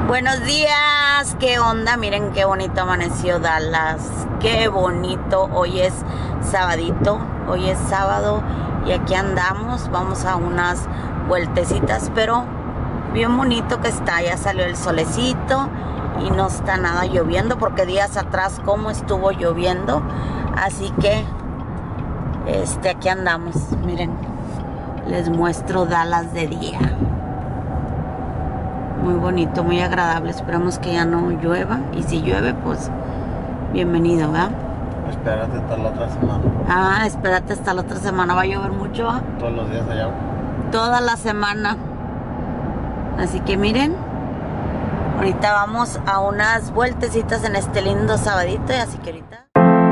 Buenos días, ¿qué onda? Miren qué bonito amaneció Dallas, qué bonito. Hoy es sabadito, hoy es sábado y aquí andamos, vamos a unas vueltecitas, pero bien bonito que está, ya salió el solecito y no está nada lloviendo, porque días atrás como estuvo lloviendo, así que aquí andamos. Miren, les muestro Dallas de día. Muy bonito, muy agradable. Esperamos que ya no llueva. Y si llueve, pues bienvenido, ¿verdad? Espérate hasta la otra semana. Ah, espérate hasta la otra semana. ¿Va a llover mucho? ¿Va? Todos los días allá. Toda la semana. Así que miren, ahorita vamos a unas vueltecitas en este lindo sabadito. Y así que ahorita...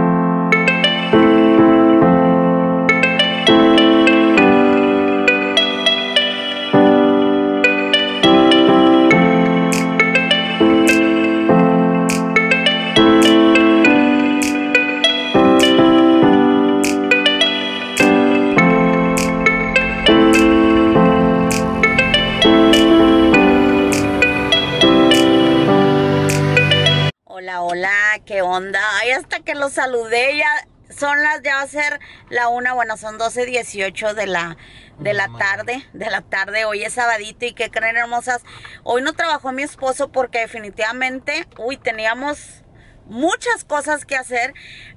Hola, ¿qué onda? Ay, hasta que los saludé, ya va a ser la 1, bueno, son 12:18 de la tarde, hoy es sabadito. ¿Y qué creen, hermosas? Hoy no trabajó mi esposo porque definitivamente, teníamos muchas cosas que hacer.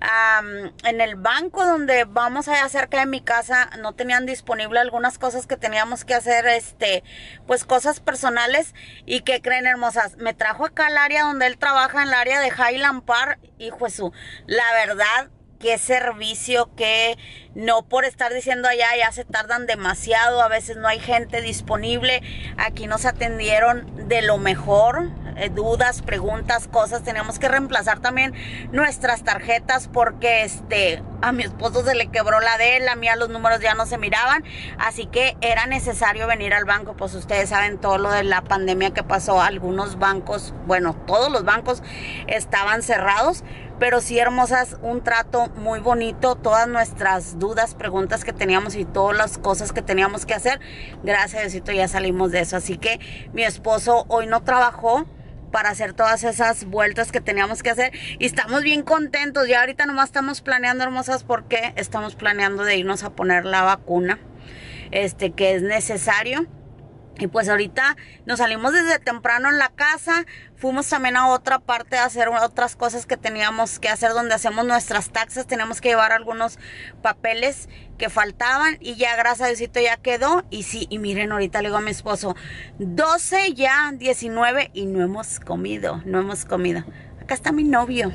En el banco donde vamos allá cerca de mi casa no tenían disponible algunas cosas que teníamos que hacer, pues cosas personales. ¿Y qué creen, hermosas? Me trajo acá al área donde él trabaja, en el área de Highland Park. Hijo de su, la verdad, qué servicio, que no por estar diciendo allá ya se tardan demasiado, a veces no hay gente disponible. Aquí nos atendieron de lo mejor. Dudas, preguntas, cosas. Teníamos que reemplazar también nuestras tarjetas porque a mi esposo se le quebró la de él, a mí los números ya no se miraban, así que era necesario venir al banco. Pues ustedes saben todo lo de la pandemia que pasó. Algunos bancos, bueno, todos los bancos estaban cerrados, pero sí, hermosas, un trato muy bonito. Todas nuestras dudas, preguntas que teníamos y todas las cosas que teníamos que hacer, gracias a Diosito ya salimos de eso. Así que mi esposo hoy no trabajó para hacer todas esas vueltas que teníamos que hacer y estamos bien contentos. Ya ahorita nomás estamos planeando, hermosas, porque estamos planeando de irnos a poner la vacuna que es necesario. Y pues ahorita nos salimos desde temprano en la casa, fuimos también a otra parte a hacer otras cosas que teníamos que hacer, donde hacemos nuestras taxas. Teníamos que llevar algunos papeles que faltaban y ya, gracias a Diosito, ya quedó. Y sí, y miren, ahorita le digo a mi esposo, 12 ya, 19 y no hemos comido. Acá está mi novio.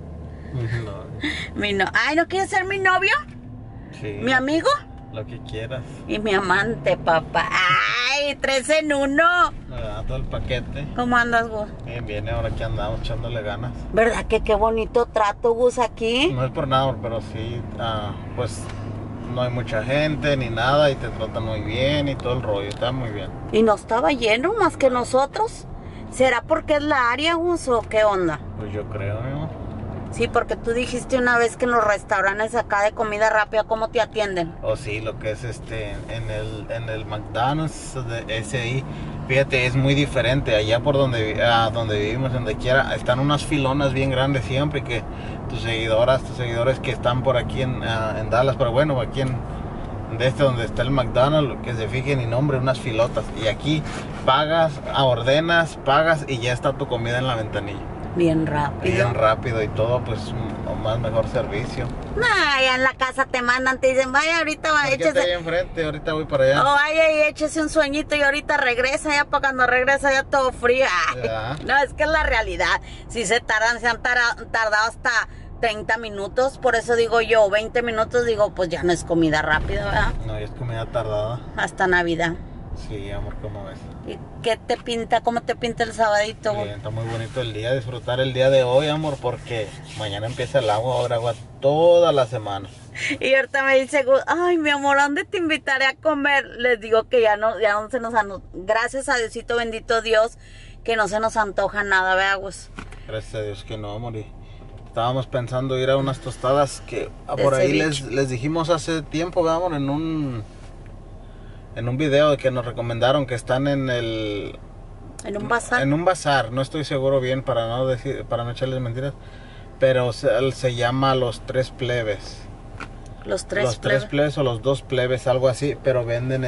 Ay, ¿no quieres ser mi novio? Sí. ¿Mi amigo? Lo que quieras. Y mi amante, papá. ¡Ay! 3 en 1. Todo el paquete. ¿Cómo andas, Gus? Bien, ahora que andamos echándole ganas. ¿Verdad que qué bonito trato, Gus, aquí? No es por nada, pero sí, pues no hay mucha gente ni nada y te tratan muy bien y todo el rollo, está muy bien. ¿Y no estaba lleno más que nosotros? ¿Será porque es la área, Gus, o qué onda? Pues yo creo, ¿no? Sí, porque tú dijiste una vez que en los restaurantes acá de comida rápida, ¿cómo te atienden? Oh, sí, lo que es en el McDonald's de SI, fíjate, es muy diferente. Allá por donde vivimos, donde quiera, están unas filonas bien grandes siempre, que tus seguidores que están por aquí en Dallas, pero bueno, aquí donde está el McDonald's, que se fijen y nombre, unas filotas. Y aquí ordenas, pagas y ya está tu comida en la ventanilla. Bien rápido y todo, pues mejor servicio. Allá en la casa te mandan, te dicen, vaya, ahorita échese ahí enfrente, ahorita voy para allá. Vaya y échese un sueñito y ahorita regresa, ya para cuando regresa ya todo frío. No, es que es la realidad. Si se han tardado hasta 30 minutos, por eso digo yo, 20 minutos, digo, pues ya no es comida rápida, ¿verdad? No, es comida tardada. Hasta Navidad. Sí, amor, ¿cómo ves? ¿Y qué te pinta? ¿Cómo te pinta el sabadito? Bien, está muy bonito el día, disfrutar el día de hoy, amor, porque mañana empieza el agua, ahora agua toda la semana. Y ahorita me dice, ay, mi amor, ¿a dónde te invitaré a comer? Les digo que ya no se nos gracias a Diosito, bendito Dios, que no se nos antoja nada, ¿verdad, Gus? Gracias a Dios que no, amor. Estábamos pensando ir a unas tostadas que por ahí les dijimos hace tiempo, vamos, en un video que nos recomendaron, que están en el ¿En un bazar? En un bazar, no estoy seguro bien para no decir, para no echarles mentiras, pero se llama Los Tres Plebes. Los tres Los Tres Plebes o Los Dos Plebes, algo así, pero venden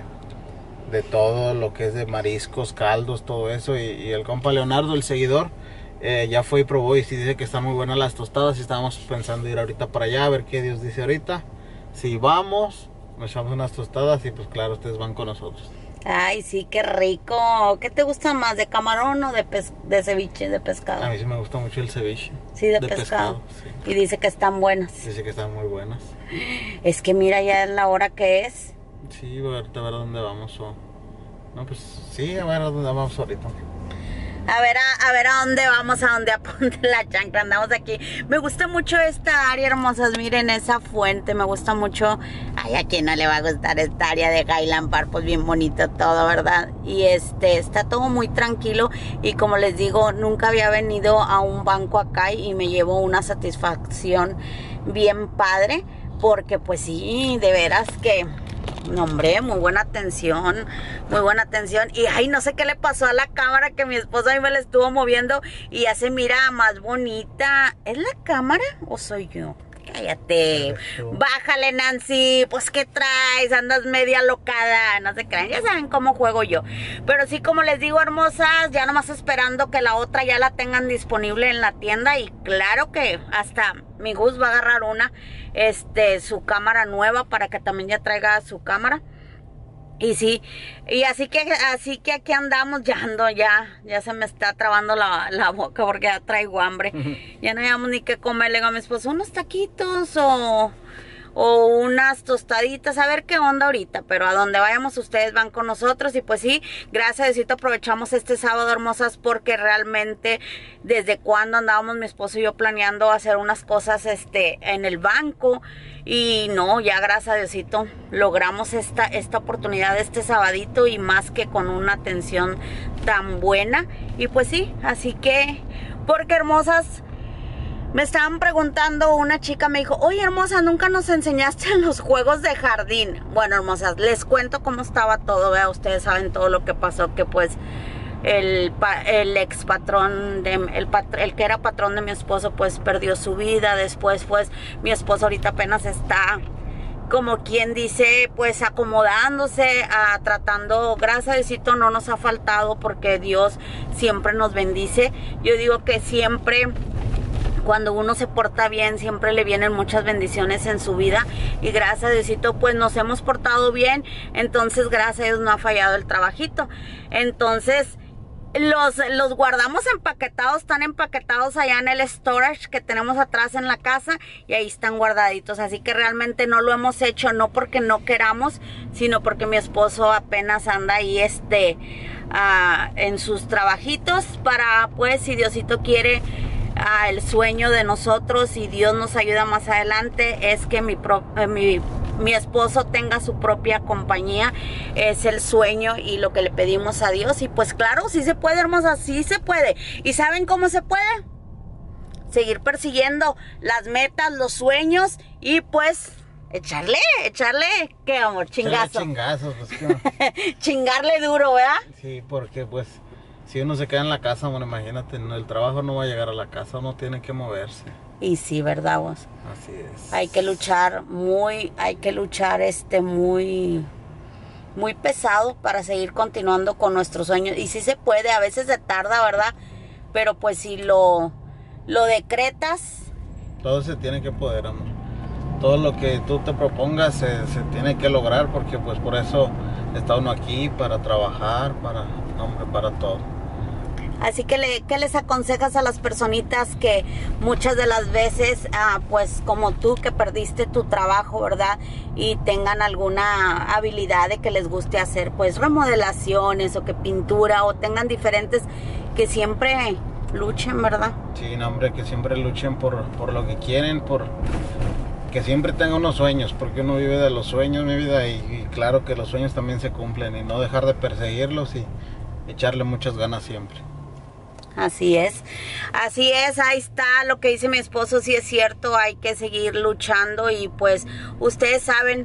de todo lo que es de mariscos, caldos, todo eso. Y el compa Leonardo, el seguidor, ya fue y probó y sí dice que están muy buenas las tostadas. Y estábamos pensando ir ahorita para allá a ver qué Dios dice ahorita. Si vamos, nos echamos unas tostadas y pues claro, ustedes van con nosotros. Ay, sí, qué rico. ¿Qué te gusta más, de camarón o de ceviche, de pescado? A mí sí me gusta mucho el ceviche. Sí, de pescado. Sí. Y dice que están buenas. Dice que están muy buenas. Es que mira, ya es la hora que es. Sí, ahorita a ver a dónde vamos. No, pues sí, a ver a dónde vamos ahorita. A ver a dónde vamos, a dónde apunta la chancla. Andamos aquí. Me gusta mucho esta área, hermosas. Miren esa fuente, me gusta mucho. Ay, a quién no le va a gustar esta área de Highland Park, pues bien bonito todo, ¿verdad? Y está todo muy tranquilo. Y como les digo, nunca había venido a un banco acá y me llevo una satisfacción bien padre. Porque pues sí, de veras que... No, hombre, muy buena atención. Y ay, no sé qué le pasó a la cámara, que mi esposo a mí me la estuvo moviendo y ya se mira más bonita. ¿Es la cámara o soy yo? Cállate. Bájale, Nancy. Pues, ¿qué traes? Andas media locada. No se crean, ya saben cómo juego yo. Pero sí, como les digo, hermosas, ya nomás esperando que la otra ya la tengan disponible en la tienda. Y claro que hasta mi Gus va a agarrar su cámara nueva para que también ya traiga su cámara. Y sí, y así que aquí andamos, ya se me está trabando la boca porque ya traigo hambre. Ya no hayamos ni qué comer. Le digo a mi esposo, unos taquitos o unas tostaditas, a ver qué onda ahorita, pero a donde vayamos ustedes van con nosotros. Y pues sí, gracias a Diosito aprovechamos este sábado, hermosas, porque realmente desde cuando andábamos mi esposo y yo planeando hacer unas cosas en el banco, y no, ya gracias a Diosito logramos esta oportunidad de este sabadito, y más que con una atención tan buena. Y pues sí, así que, porque hermosas, me estaban preguntando, una chica me dijo, oye, hermosa, nunca nos enseñaste los juegos de jardín. Bueno, hermosas, les cuento cómo estaba todo, vea, ustedes saben todo lo que pasó, que pues el ex patrón, el que era patrón de mi esposo, pues perdió su vida. Después, pues, mi esposo ahorita apenas está, como quien dice, pues acomodándose, tratando. Gracias a Diosito no nos ha faltado, porque Dios siempre nos bendice. Yo digo que siempre, cuando uno se porta bien, siempre le vienen muchas bendiciones en su vida. Y gracias a Diosito, pues nos hemos portado bien. Entonces, gracias a Dios no ha fallado el trabajito. Entonces, los guardamos empaquetados, están empaquetados allá en el storage que tenemos atrás en la casa, y ahí están guardaditos. Así que realmente no lo hemos hecho, no porque no queramos, sino porque mi esposo apenas anda ahí en sus trabajitos, para, pues, si Diosito quiere, el sueño de nosotros, y Dios nos ayuda más adelante, es que mi esposo tenga su propia compañía. Es el sueño y lo que le pedimos a Dios. Y pues claro, sí se puede, hermosa, sí se puede. ¿Y saben cómo se puede? Seguir persiguiendo las metas, los sueños, y pues echarle, ¿qué, amor? Chingazo. Chingazos, pues qué. Chingarle duro, ¿verdad? Sí, porque pues si uno se queda en la casa, bueno, imagínate, el trabajo no va a llegar a la casa, uno tiene que moverse. Y sí, ¿verdad, vos? Así es. Hay que luchar muy pesado para seguir continuando con nuestros sueños. Y sí se puede, a veces se tarda, ¿verdad? Pero pues si lo decretas. Todo se tiene que poder, amor. Todo lo que tú te propongas se tiene que lograr, porque pues por eso está uno aquí, para trabajar, para todo. Así que, ¿qué les aconsejas a las personitas que muchas de las veces, pues como tú, que perdiste tu trabajo, ¿verdad? Y tengan alguna habilidad de que les guste hacer, pues, remodelaciones, o que pintura, o tengan diferentes, que siempre luchen, ¿verdad? Sí, no, hombre, que siempre luchen por lo que quieren, que siempre tengan unos sueños, porque uno vive de los sueños, mi vida, y claro que los sueños también se cumplen, y no dejar de perseguirlos y echarle muchas ganas siempre. Así es, ahí está lo que dice mi esposo, sí es cierto, hay que seguir luchando. Y pues ustedes saben,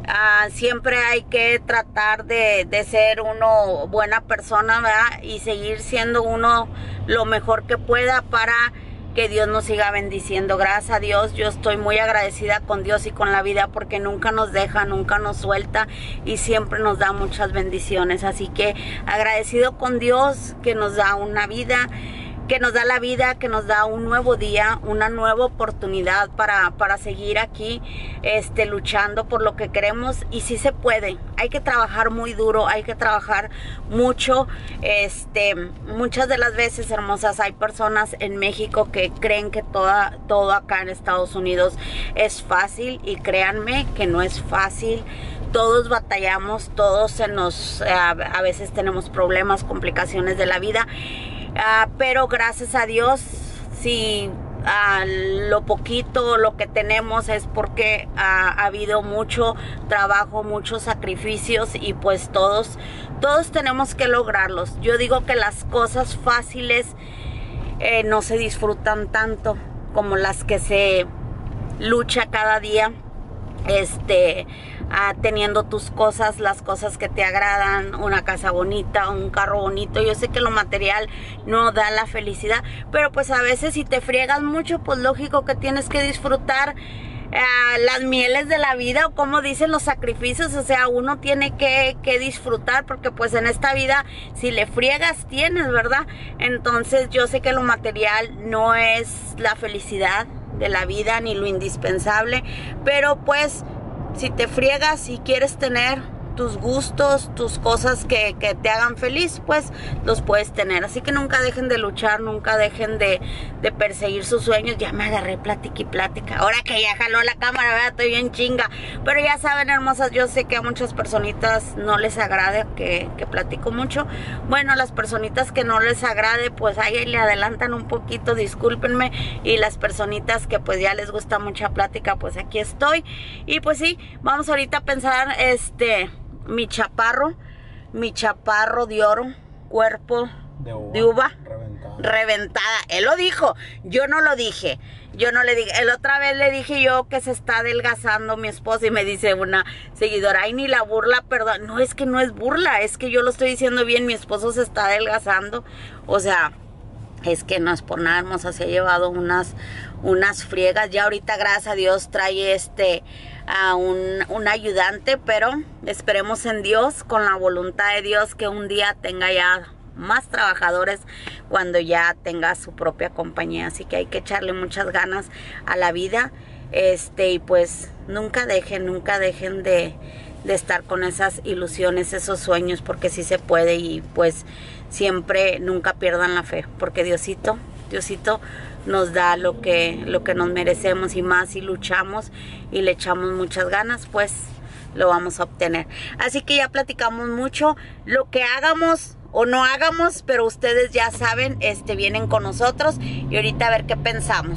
Siempre hay que tratar de ser uno buena persona, ¿verdad? Y seguir siendo uno lo mejor que pueda para que Dios nos siga bendiciendo. Gracias a Dios, yo estoy muy agradecida con Dios y con la vida porque nunca nos deja, nunca nos suelta y siempre nos da muchas bendiciones. Así que agradecido con Dios que nos da una vida, que nos da la vida, que nos da un nuevo día, una nueva oportunidad para seguir aquí luchando por lo que queremos. Y sí se puede, hay que trabajar muy duro, hay que trabajar mucho. Muchas de las veces, hermosas, hay personas en México que creen que todo acá en Estados Unidos es fácil, y créanme que no es fácil. Todos batallamos, todos a veces tenemos problemas, complicaciones de la vida. Pero gracias a Dios, si lo poquito, lo que tenemos es porque ha habido mucho trabajo, muchos sacrificios, y pues todos tenemos que lograrlos. Yo digo que las cosas fáciles no se disfrutan tanto como las que se lucha cada día, teniendo tus cosas, las cosas que te agradan, una casa bonita, un carro bonito. Yo sé que lo material no da la felicidad, pero pues a veces si te friegas mucho, pues lógico que tienes que disfrutar las mieles de la vida, o como dicen, los sacrificios. O sea, uno tiene que disfrutar, porque pues en esta vida si le friegas tienes, ¿verdad? Entonces yo sé que lo material no es la felicidad de la vida ni lo indispensable, pero pues si te friegas y quieres tener tus gustos, tus cosas que te hagan feliz, pues los puedes tener. Así que nunca dejen de luchar, nunca dejen de perseguir sus sueños. Ya me agarré plática y plática. Ahora que ya jaló la cámara, ¿verdad? Estoy bien chinga. Pero ya saben, hermosas, yo sé que a muchas personitas no les agrade que platico mucho. Bueno, las personitas que no les agrade, pues ahí le adelantan un poquito, discúlpenme. Y las personitas que pues ya les gusta mucha plática, pues aquí estoy. Y pues sí, vamos ahorita a pensar, mi chaparro de oro, cuerpo de uva reventada. Él lo dijo, yo no lo dije. Yo no le dije. El otra vez le dije yo que se está adelgazando mi esposa, y me dice una seguidora, ay, ni la burla, perdón. No, es que no es burla, es que yo lo estoy diciendo bien, mi esposo se está adelgazando. O sea, es que no es por nada, hermosa, se ha llevado unas friegas. Ya ahorita, gracias a Dios, trae a un ayudante, pero esperemos en Dios, con la voluntad de Dios, que un día tenga ya más trabajadores cuando ya tenga su propia compañía. Así que hay que echarle muchas ganas a la vida, y pues nunca dejen de estar con esas ilusiones, esos sueños, porque sí se puede. Y pues siempre, nunca pierdan la fe, porque Diosito nos da lo que nos merecemos, y más si luchamos y le echamos muchas ganas, pues lo vamos a obtener. Así que ya platicamos mucho, lo que hagamos o no hagamos, pero ustedes ya saben, vienen con nosotros, y ahorita a ver qué pensamos,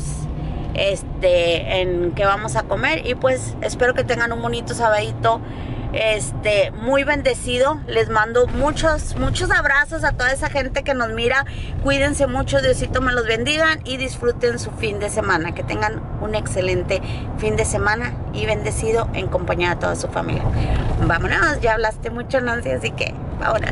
en qué vamos a comer. Y pues espero que tengan un bonito sabadito, muy bendecido. Les mando muchos abrazos a toda esa gente que nos mira. Cuídense mucho, Diosito me los bendiga, y disfruten su fin de semana. Que tengan un excelente fin de semana y bendecido en compañía de toda su familia. Vámonos, ya hablaste mucho, Nancy, así que vámonos.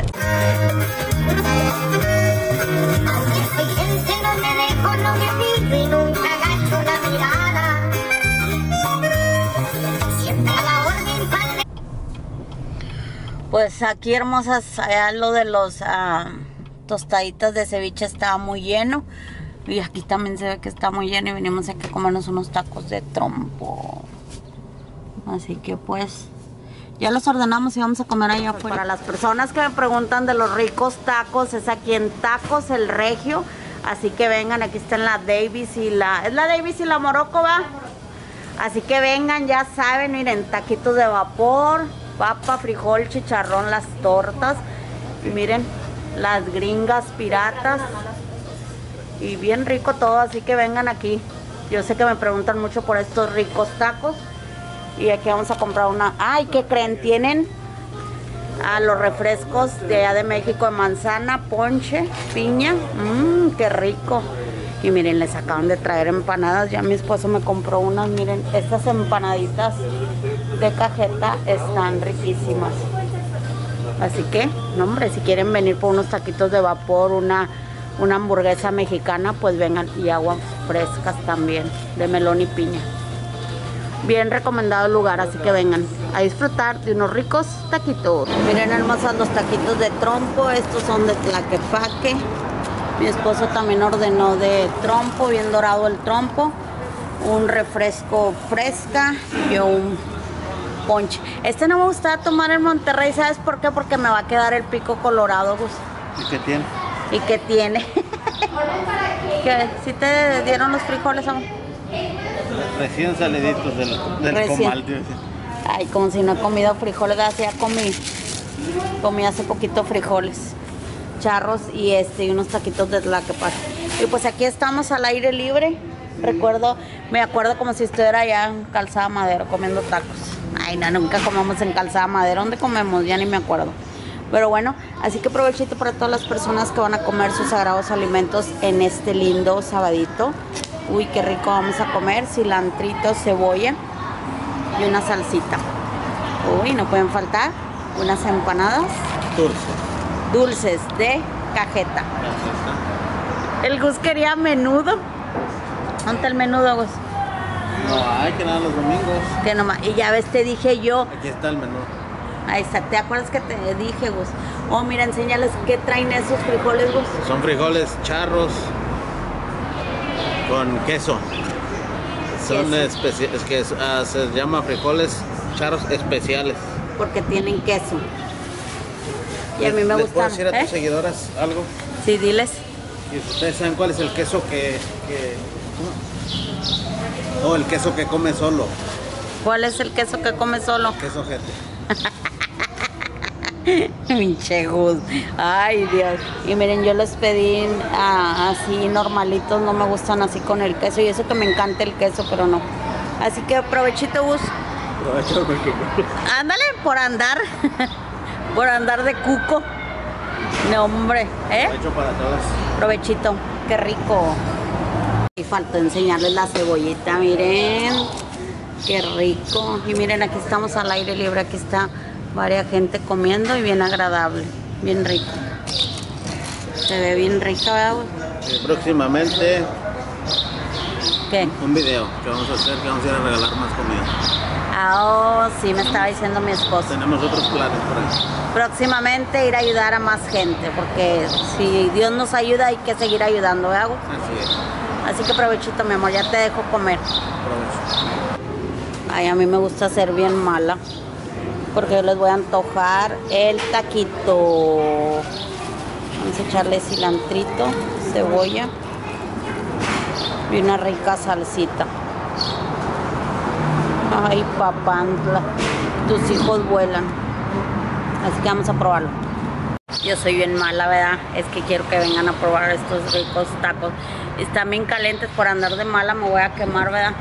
Pues aquí, hermosas, allá lo de los tostaditas de ceviche estaba muy lleno, y aquí también se ve que está muy lleno, y venimos aquí a comernos unos tacos de trompo. Así que pues ya los ordenamos y vamos a comer allá afuera. Para las personas que me preguntan de los ricos tacos, es aquí en Tacos El Regio. Así que vengan, aquí están la Davis y la... ¿Es la Davis y la Morocco, va? Así que vengan, ya saben, miren, taquitos de vapor, papa, frijol, chicharrón, las tortas. Y miren, las gringas piratas. Y bien rico todo, así que vengan aquí. Yo sé que me preguntan mucho por estos ricos tacos. Y aquí vamos a comprar una... ¡Ay! ¿Qué creen? Tienen los refrescos de allá de México, de manzana, ponche, piña. ¡Qué rico! Y miren, les acaban de traer empanadas. Ya mi esposo me compró unas. Miren, estas empanaditas de cajeta están riquísimas. Así que, no hombre, si quieren venir por unos taquitos de vapor, una hamburguesa mexicana, pues vengan. Y aguas frescas también, de melón y piña. Bien recomendado el lugar, así que vengan a disfrutar de unos ricos taquitos. Miren, hermosas, los taquitos de trompo. Estos son de Tlaquepaque. Mi esposo también ordenó de trompo, bien dorado el trompo. Un refresco fresca y un ponche. Este no me gustaba tomar en Monterrey, ¿sabes por qué? Porque me va a quedar el pico colorado, Gus. ¿Y qué tiene? ¿Y qué tiene? ¿Qué? ¿Sí te dieron los frijoles, amor? Recién saliditos del comal, tío. Ay, como si no he comido frijoles, ya comí hace poquito frijoles, charros y unos taquitos de Tlaquepaque. Y pues aquí estamos al aire libre. Me acuerdo como si estuviera allá en Calzada Madero comiendo tacos. Ay, no, nunca comemos en Calzada Madero. ¿Dónde comemos? Ya ni me acuerdo. Pero bueno, así que provechito para todas las personas que van a comer sus sagrados alimentos en este lindo sabadito. Uy, qué rico vamos a comer. Cilantrito, cebolla y una salsita. Uy, no pueden faltar unas empanadas dulces de cajeta. El Gus quería menudo. ¿Dónde está el menudo, Gus? No hay, que nada los domingos. Que nomás, y ya ves, te dije yo. Aquí está el menú. Ahí está, ¿te acuerdas que te dije, Gus? Oh, mira, enséñales qué traen esos frijoles, Gus. Son frijoles charros con queso. Son especiales, que se llama frijoles charros especiales. Porque tienen queso. Y a mí me ¿Les gustan. puedo decir a tus seguidoras algo? Sí, diles. ¿Y ustedes saben cuál es el queso ¿cómo? No, el queso que come solo. ¿Cuál es el queso que come solo? Queso gente. Pinche Gus. Ay, Dios. Y miren, yo les pedí así normalitos, no me gustan así con el queso. Y eso que me encanta el queso, pero no. Así que provechito, Gus. Provecho con cuco. Ándale, por andar. Por andar de cuco. No, hombre, ¿eh? Provecho para todos. Provechito, qué rico. Y faltó enseñarles la cebollita, miren. Qué rico. Y miren, aquí estamos al aire libre, aquí está varias gente comiendo y bien agradable, bien rico. Se ve bien rica, ¿verdad? Próximamente ¿Qué? un video que vamos a hacer, que vamos a ir a regalar más comida. Ah, oh, sí, me estaba diciendo mi esposo. Tenemos otros planes por ahí. Próximamente ir a ayudar a más gente, porque si Dios nos ayuda hay que seguir ayudando, ¿verdad? Así es. Así que provechito, mi amor, ya te dejo comer. Provecho. Ay, a mí me gusta ser bien mala, porque yo les voy a antojar el taquito. Vamos a echarle cilantrito, cebolla y una rica salsita. Ay, papantla, tus hijos vuelan. Así que vamos a probarlo. Yo soy bien mala, ¿verdad? Es que quiero que vengan a probar estos ricos tacos. Están bien calientes, por andar de mala me voy a quemar, ¿verdad?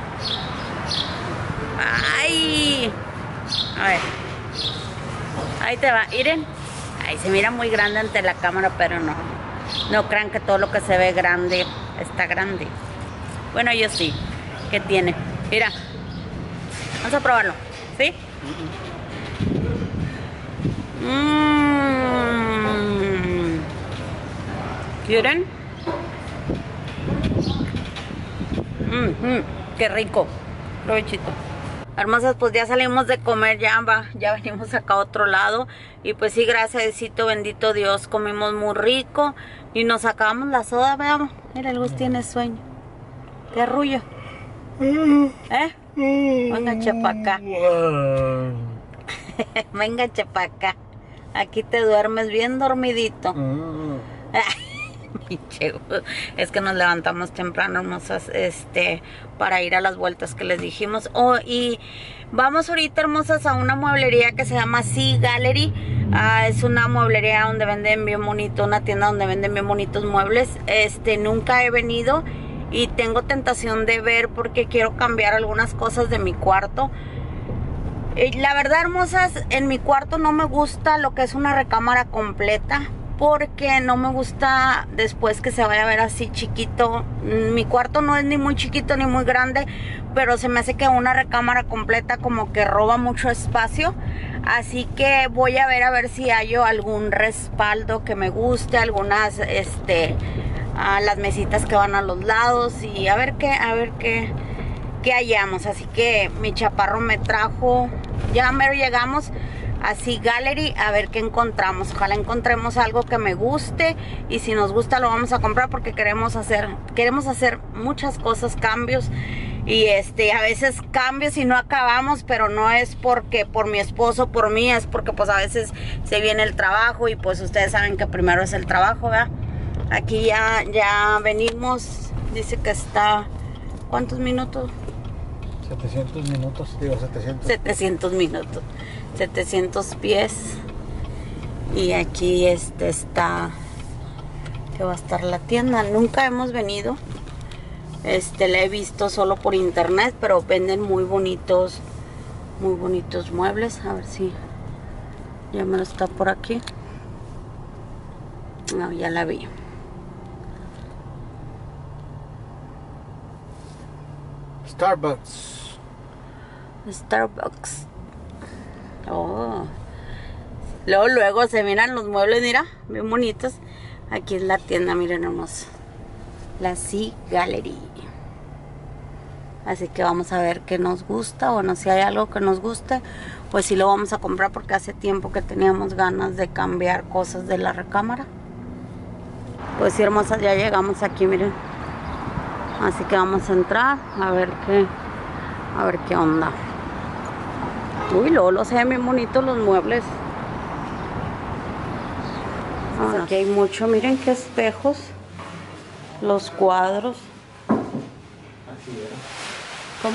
¡Ay! A ver. Ahí te va, miren. Ahí se mira muy grande ante la cámara, pero no. No crean que todo lo que se ve grande está grande. Bueno, yo sí. ¿Qué tiene? Mira. Vamos a probarlo. ¿Sí? ¿Quieren? Qué rico. Provechito. Hermosas, pues ya salimos de comer, ya venimos acá a otro lado. Y pues sí, gracias a Diosito, bendito Dios, comimos muy rico. Y nos acabamos la soda, veamos. Mira, el Gus tiene sueño. Qué arrullo. ¿Eh? Venga, chapacá. Venga, chapacá. Aquí te duermes bien dormidito. Es que nos levantamos temprano, hermosas, para ir a las vueltas que les dijimos. Oh, y vamos ahorita, hermosas, a una mueblería que se llama Sea Gallery. Es una mueblería donde venden bien bonito, una tienda donde venden bien bonitos muebles. Nunca he venido y tengo tentación de ver porque quiero cambiar algunas cosas de mi cuarto. La verdad, hermosas, en mi cuarto no me gusta lo que es una recámara completa, porque no me gusta después que se vaya a ver así chiquito. Mi cuarto no es ni muy chiquito ni muy grande, pero se me hace que una recámara completa como que roba mucho espacio. Así que voy a ver si hallo algún respaldo que me guste, algunas las mesitas que van a los lados y a ver qué hallamos. Así que mi chaparro me trajo, ya mero llegamos a Sea Gallery, a ver qué encontramos. Ojalá encontremos algo que me guste, y si nos gusta lo vamos a comprar, porque queremos hacer muchas cosas, cambios, y a veces cambios y no acabamos, pero no es porque por mi esposo, por mí, es porque pues a veces se viene el trabajo, y pues ustedes saben que primero es el trabajo, ¿verdad? Aquí ya venimos, dice que está, ¿cuántos minutos? 700 minutos, digo 700. 700 minutos, 700 pies. Y aquí está, que va a estar la tienda. Nunca hemos venido. La he visto solo por internet, pero venden muy bonitos muebles. A ver si ya me lo está por aquí. No, ya la vi. Starbucks. Oh. Luego se miran los muebles, mira, bien bonitos. Aquí es la tienda, miren hermoso. La Sea Gallery. Así que vamos a ver qué nos gusta. Bueno, si hay algo que nos guste, pues sí lo vamos a comprar, porque hace tiempo que teníamos ganas de cambiar cosas de la recámara. Pues sí, hermosas, ya llegamos aquí, miren. Así que vamos a entrar a ver qué onda. Uy, Lolo, se ven bien bonitos los muebles. Aquí hay mucho, miren qué espejos. Los cuadros. ¿Cómo?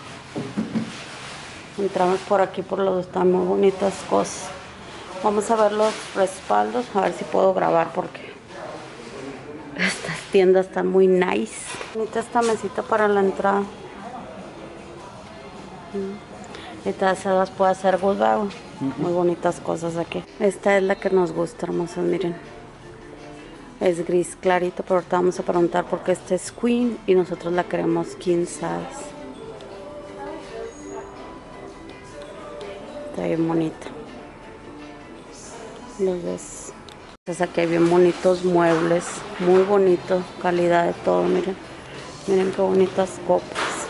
Entramos por aquí, por los dos, están muy bonitas cosas. Vamos a ver los respaldos, a ver si puedo grabar, porque estas tiendas están muy nice. Bonita esta mesita para la entrada. Estas se las puede hacer Goodbye. Muy bonitas cosas aquí. Esta es la que nos gusta, hermosas, miren. Es gris clarito, pero ahorita vamos a preguntar por qué esta es queen y nosotros la queremos king size. Está bien bonita. ¿Los ves? Entonces aquí hay bien bonitos muebles, muy bonito, calidad de todo, miren. Miren qué bonitas copas.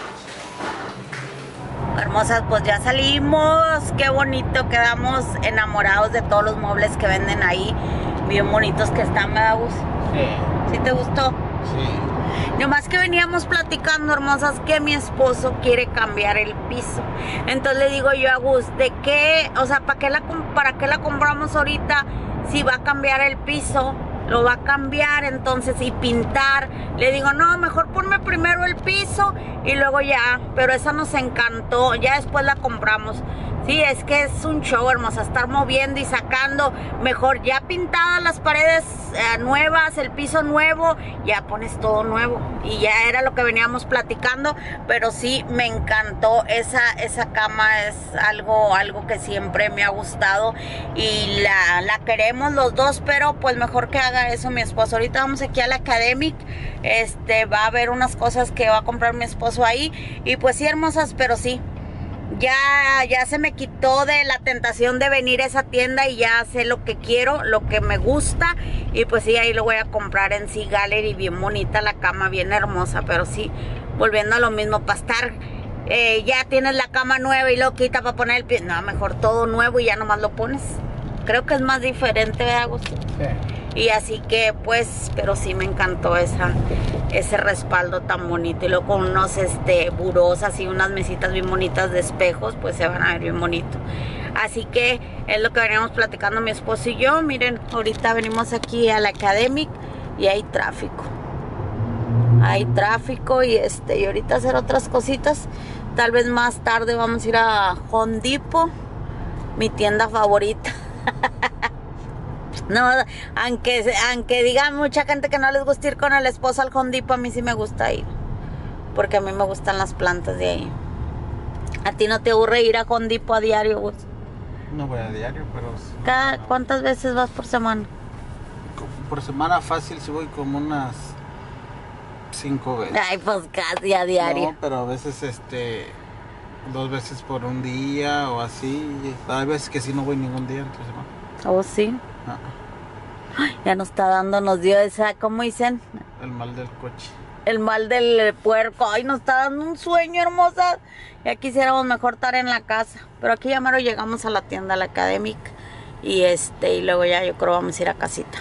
Hermosas, pues ya salimos, qué bonito, quedamos enamorados de todos los muebles que venden ahí, bien bonitos que están, ¿verdad, Gus? Sí. ¿Sí te gustó? Sí. Nomás que veníamos platicando, hermosas, que mi esposo quiere cambiar el piso. Entonces le digo yo a Gus, ¿de qué? O sea, ¿para qué la compramos ahorita si va a cambiar el piso? Lo va a cambiar, entonces, y pintar. Le digo, no, mejor ponme primero el piso y luego ya. Pero esa nos encantó, ya después la compramos. Sí, es que es un show, hermosa, estar moviendo y sacando. Mejor ya pintadas las paredes nuevas, el piso nuevo, ya pones todo nuevo. Y ya era lo que veníamos platicando, pero sí me encantó. Esa cama es algo que siempre me ha gustado y la queremos los dos, pero pues mejor que haga eso mi esposo. Ahorita vamos aquí a la Academic, va a haber unas cosas que va a comprar mi esposo ahí. Y pues sí, hermosas, pero sí. Ya se me quitó de la tentación de venir a esa tienda y ya sé lo que quiero, lo que me gusta. Y pues sí, ahí lo voy a comprar en Sea Gallery. Bien bonita la cama, bien hermosa. Pero sí, volviendo a lo mismo, para estar, ya tienes la cama nueva y lo quita para poner el pie. No, mejor todo nuevo y ya nomás lo pones. Creo que es más diferente, ¿verdad, Agustín? Sí. Y así que pues, pero sí me encantó ese respaldo tan bonito. Y luego con unos burós así, unas mesitas bien bonitas de espejos, pues se van a ver bien bonito. Así que es lo que veníamos platicando mi esposo y yo. Miren, ahorita venimos aquí a la Academic y hay tráfico. Hay tráfico y y ahorita hacer otras cositas. Tal vez más tarde vamos a ir a Home Depot, mi tienda favorita. No, aunque digan mucha gente que no les gusta ir con el esposo al Home Depot, a mí sí me gusta ir, porque a mí me gustan las plantas de ahí. ¿A ti no te aburre ir a Home Depot a diario, Gus? No voy a diario, pero... ¿Cuántas veces vas por semana? por semana fácil si voy como unas 5 veces. Ay, pues casi a diario. No, pero a veces 2 veces por un día o así. Hay veces que sí no voy ningún día entre semana. ¿Oh, sí? Ah, Ay, ya nos dio esa, ¿cómo dicen? el mal del coche. El mal del puerco. Ay, nos está dando un sueño, hermosa. Ya quisiéramos mejor estar en la casa. Pero aquí ya mero llegamos a la tienda, a la Academic. Y y luego ya yo creo vamos a ir a casita.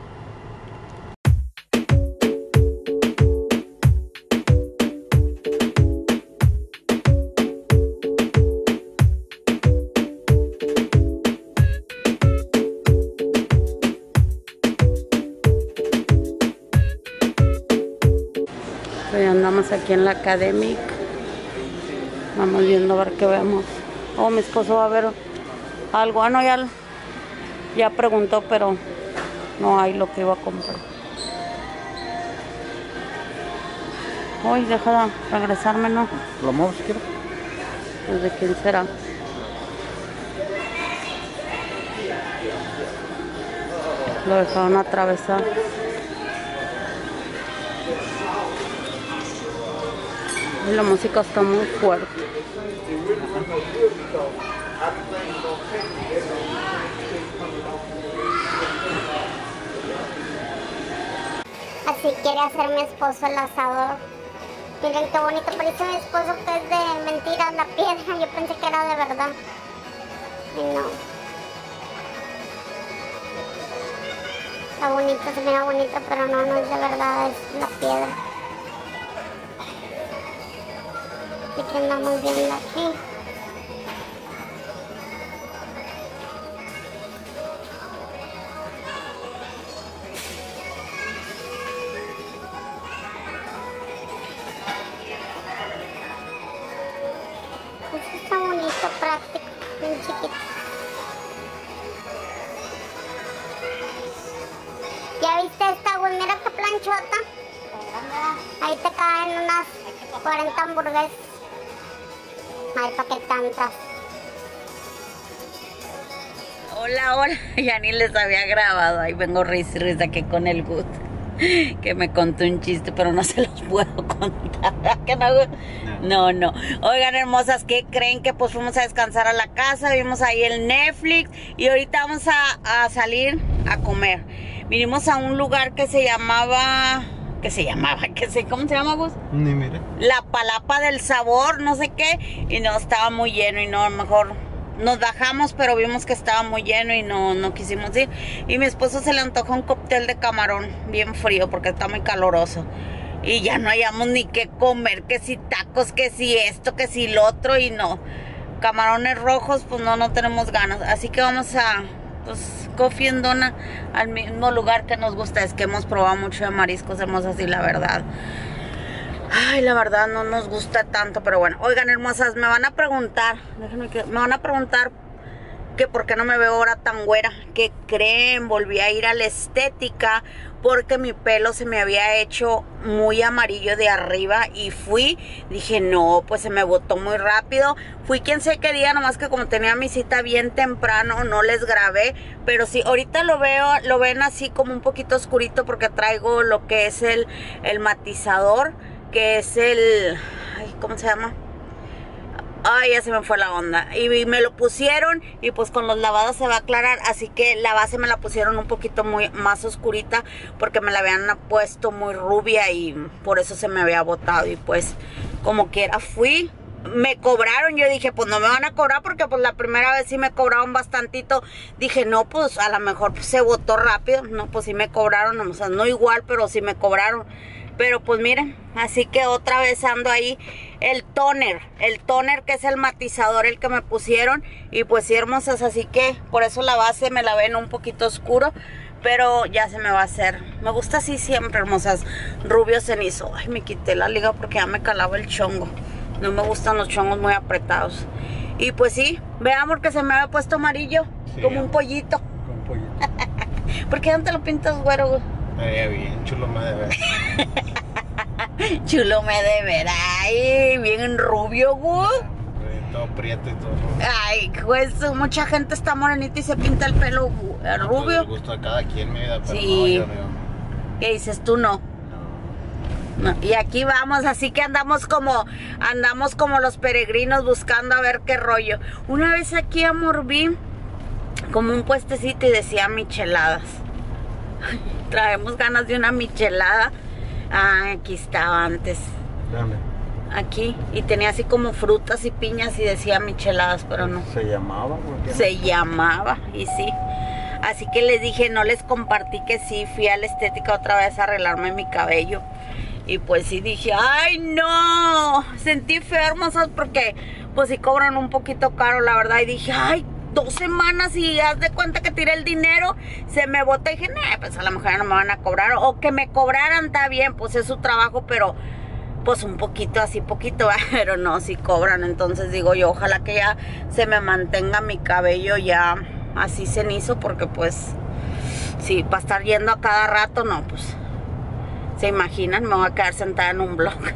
Hoy andamos aquí en la Academic. Vamos viendo a ver qué vemos. Oh, mi esposo va a ver algo. Ah, no, ya preguntó, pero no hay lo que iba a comprar. Uy, deja de regresarme, ¿no? ¿Lo muevo si quieres? Pues de quién será. Lo dejaron atravesar. Y la música está muy fuerte. Así quiere hacer mi esposo el asador. Miren qué bonito, parece mi esposo que es de mentira la piedra. Yo pensé que era de verdad. Y no. Está bonito, se mira bonito, pero no es de verdad, es la piedra. Así que andamos viendo aquí. Pues está bonito, práctico, bien chiquito. ¿Ya viste esta, güey? Mira qué planchota. Ahí te caen unas 40 hamburguesas. Ay, ¿para qué tantas? Hola, hola. Ya ni les había grabado. Ahí vengo risa y risa que con el Good. Que me contó un chiste, pero no se los puedo contar. ¿Que no? No. Oigan, hermosas, ¿qué creen? Que pues fuimos a descansar a la casa, vimos ahí el Netflix y ahorita vamos a salir a comer. Vinimos a un lugar que se llamaba... ¿cómo se llama, Gus? Ni mire. La Palapa del Sabor, no sé qué. Y no, estaba muy lleno y no, mejor... Nos bajamos, pero vimos que estaba muy lleno y no quisimos ir. Y mi esposo se le antojó un cóctel de camarón bien frío porque está muy caloroso. Y ya no hallamos ni qué comer, que si tacos, que si esto, que si lo otro y no. Camarones rojos, pues no tenemos ganas. Así que vamos a, pues, Coffee and Dona, al mismo lugar que nos gusta. Es que hemos probado mucho de mariscos hermosas y la verdad... Ay, la verdad no nos gusta tanto, pero bueno. Oigan, hermosas, me van a preguntar, que por qué no me veo ahora tan güera. ¿Qué creen? Volví a ir a la estética porque mi pelo se me había hecho muy amarillo de arriba y dije no, pues se me botó muy rápido. Fui quién sé qué día, nomás que como tenía mi cita bien temprano, no les grabé. Pero sí, ahorita lo ven así como un poquito oscurito porque traigo lo que es el matizador, que es ay, ¿cómo se llama? Ay, ya se me fue la onda. Y me lo pusieron y pues con los lavados se va a aclarar. Así que la base me la pusieron un poquito más oscurita porque me la habían puesto muy rubia y por eso se me había botado. Y pues como quiera me cobraron. Yo dije, pues no me van a cobrar porque pues la primera vez sí me cobraron bastantito. Dije, no, pues a lo mejor pues, se botó rápido. No, pues sí me cobraron, o sea, no igual, pero sí me cobraron. Pero pues miren, así que otra vez ando ahí. El toner que es el matizador, el que me pusieron. Y pues sí, hermosas, así que por eso la base me la ven un poquito oscuro. Pero ya se me va a hacer. Me gusta así siempre, hermosas. Rubio cenizo. Ay, me quité la liga porque ya me calaba el chongo. No me gustan los chongos muy apretados. Y pues sí, veamos que se me había puesto amarillo, sí, como un pollito. Como un pollito. ¿Por qué no te lo pintas, güero, güey? Estaría bien, chulo me de ver. Chulo me de ver. Ay, bien rubio, güey. todo prieto y todo. Ay, pues mucha gente está morenita y se pinta el pelo rubio. El gusto de cada quien, mi vida, pero sí. no, yo no. ¿Qué dices tú? No. No. Y aquí vamos, así que andamos como los peregrinos buscando a ver qué rollo. Una vez aquí, amor, vi como un puestecito y decía micheladas. Traemos ganas de una michelada. Ah, aquí estaba antes. ¿Dónde? Aquí, y tenía así como frutas y piñas y decía micheladas, pero no. ¿Se llamaba? ¿Por qué no? Se llamaba, y sí. Así que les dije, no les compartí que sí, fui a la estética otra vez a arreglarme mi cabello. Y pues sí dije, ¡ay no! Sentí feo, hermosas, porque pues sí cobran un poquito caro, la verdad. Y dije, ¡ay! 2 semanas y haz de cuenta que tiré el dinero, se me botó y dije, nah, pues a lo mejor no me van a cobrar, o que me cobraran, está bien, pues es su trabajo, pero pues un poquito, así poquito, pero no, sí cobran. Entonces digo yo, ojalá que ya se me mantenga mi cabello ya así cenizo, porque pues sí, para estar yendo a cada rato, no, pues se imaginan, me voy a quedar sentada en un blog.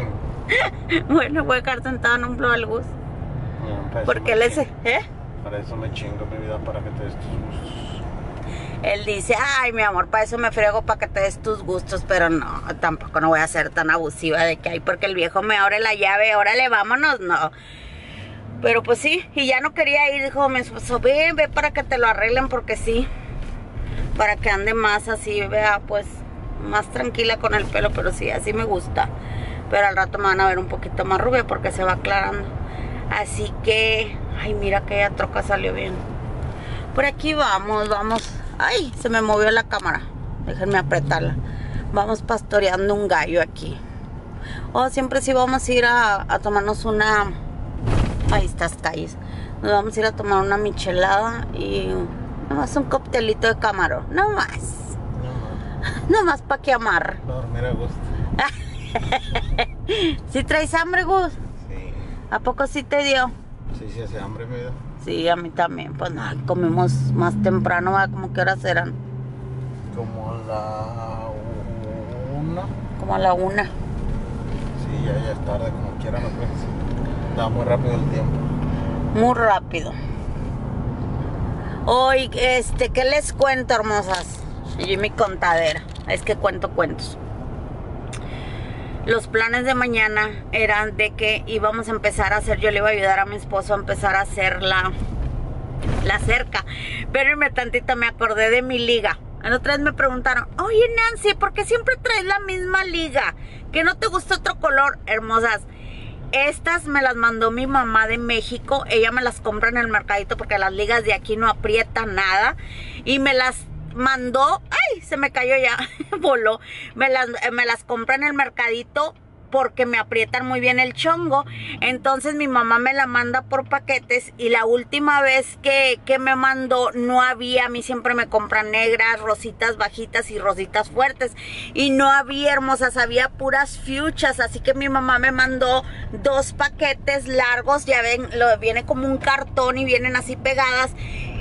Bueno, voy a quedar sentada en un blog al bus, porque les... Para eso me chingo, mi vida, para que te des tus gustos. Él dice, ay, mi amor, para eso me friego, para que te des tus gustos. Pero no, tampoco no voy a ser tan abusiva de que, ay, porque el viejo me abre la llave, órale, vámonos, no. Pero pues sí, y ya no quería ir, dijo mi esposo, ve para que te lo arreglen, porque sí, para que ande más así, vea, pues, más tranquila con el pelo, pero sí, así me gusta. Pero al rato me van a ver un poquito más rubia, porque se va aclarando. Así que, ay, mira, aquella troca salió bien. Por aquí vamos. Ay, se me movió la cámara. Déjenme apretarla. Vamos pastoreando un gallo aquí. Oh, siempre sí vamos a ir a tomarnos una... Ahí estas calles. Nos vamos a ir a tomar una michelada y... Nomás un coctelito de camarón. No más. Nomás para que amar. Dormir a gusto. ¿Sí traes hambre, Gus? ¿A poco sí te dio? Sí, sí hace hambre, mi vida. Sí, a mí también. Pues no, comimos más temprano, ¿verdad? ¿Cómo qué horas eran? Como a la 1. Como a la 1. Sí, ya es tarde, como quiera, no pues. Está muy rápido el tiempo. Muy rápido. Hoy, ¿qué les cuento, hermosas? Yo y mi contadera. Es que cuento cuentos. Los planes de mañana eran de que íbamos a empezar a hacer, yo le iba a ayudar a mi esposo a empezar a hacer la cerca. Pero tantito me acordé de mi liga. La otra vez me preguntaron, oye Nancy, ¿por qué siempre traes la misma liga? ¿Que no te gusta otro color? Hermosas, estas me las mandó mi mamá de México. Ella me las compra en el mercadito porque las ligas de aquí no aprietan nada. Y me las mandó, ay, se me cayó ya, voló, me las compra en el mercadito porque me aprietan muy bien el chongo. Entonces mi mamá me la manda por paquetes y la última vez que me mandó no había, a mí siempre me compran negras, rositas bajitas y rositas fuertes y no había, hermosas, había puras fuchsias, así que mi mamá me mandó 2 paquetes largos, ya ven, viene como un cartón y vienen así pegadas.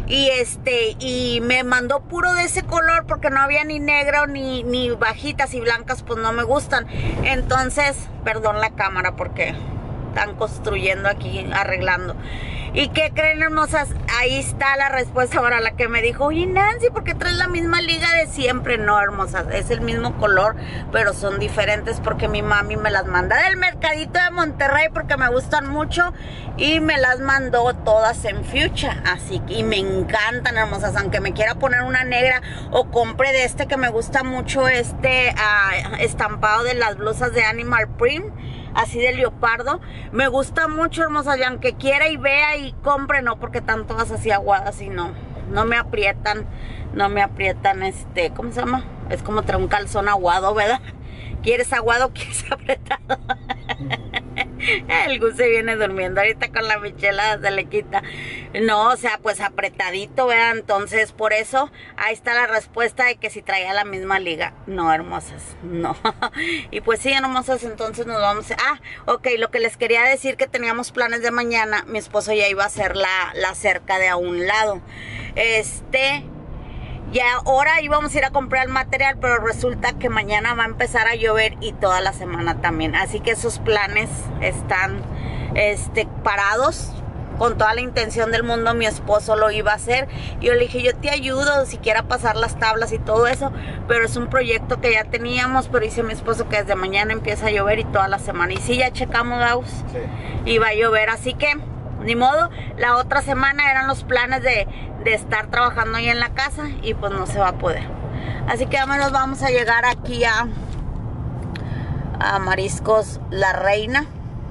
Y me mandó puro de ese color porque no había ni negro ni bajitas, y blancas pues no me gustan. Entonces, perdón la cámara porque están construyendo aquí, arreglando. ¿Y qué creen, hermosas? Ahí está la respuesta para la que me dijo, oye Nancy, ¿por qué traes la misma liga de siempre? No, hermosas, es el mismo color, pero son diferentes porque mi mami me las manda del mercadito de Monterrey porque me gustan mucho y me las mandó todas en fuchsia, así que, y me encantan, hermosas, aunque me quiera poner una negra o compre de que me gusta mucho, estampado de las blusas de Animal Print, así de leopardo, me gusta mucho, hermosa, y aunque quiera y vea y compre, no, porque están todas así aguadas y no me aprietan, ¿cómo se llama? Es como traer un calzón aguado, ¿verdad? ¿Quieres aguado o quieres apretado? El Gus se viene durmiendo ahorita con la michelada, se le quita. No, o sea, pues apretadito, ¿verdad? Entonces, por eso, ahí está la respuesta de que si traía la misma liga. No, hermosas, no. Y pues sí, hermosas, entonces nos vamos. Ok, lo que les quería decir, que teníamos planes de mañana. Mi esposo ya iba a hacer la cerca de a un lado. Ya ahora íbamos a ir a comprar el material, pero resulta que mañana va a empezar a llover y toda la semana también. Así que esos planes están parados. Con toda la intención del mundo, mi esposo lo iba a hacer. Y yo le dije, yo te ayudo, siquiera pasar las tablas y todo eso. Pero es un proyecto que ya teníamos, pero dice mi esposo que desde mañana empieza a llover y toda la semana. Y sí, ya checamos, Gaus. Sí. Iba a llover, así que, ni modo. La otra semana eran los planes de estar trabajando ahí en la casa y pues no se va a poder. Así que vámonos, vamos a llegar aquí a Mariscos La Reina.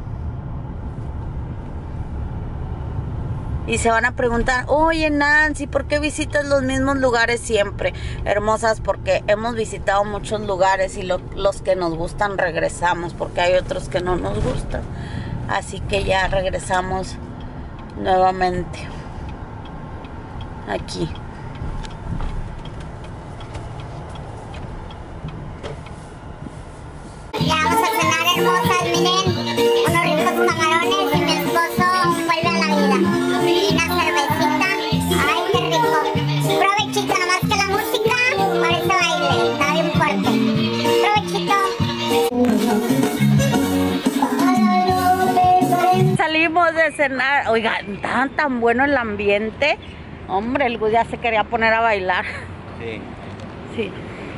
Y se van a preguntar, oye Nancy, ¿por qué visitas los mismos lugares siempre? Hermosas, porque hemos visitado muchos lugares y los que nos gustan regresamos, porque hay otros que no nos gustan. Así que ya regresamos nuevamente aquí. Ya vamos a cenar, hermosas, miren, unos ricos camarones y mi esposo vuelve a la vida. Y una cervecita, ay qué rico. Provechito, nomás que la música parece baile, está bien fuerte. Provechito. Salimos de cenar, oigan, estaba tan bueno el ambiente. Hombre, el Gus ya se quería poner a bailar. Sí. Sí.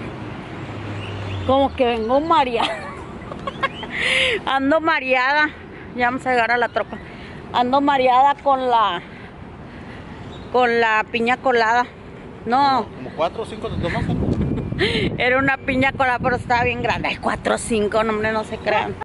Como que vengo mareada. Ando mareada. Ya vamos a llegar a la tropa. Ando mareada con la piña colada. No, Como 4 o 5 te tomaste. era una piña colada, pero estaba bien grande. Ay, 4 o 5, no, hombre, no se crean.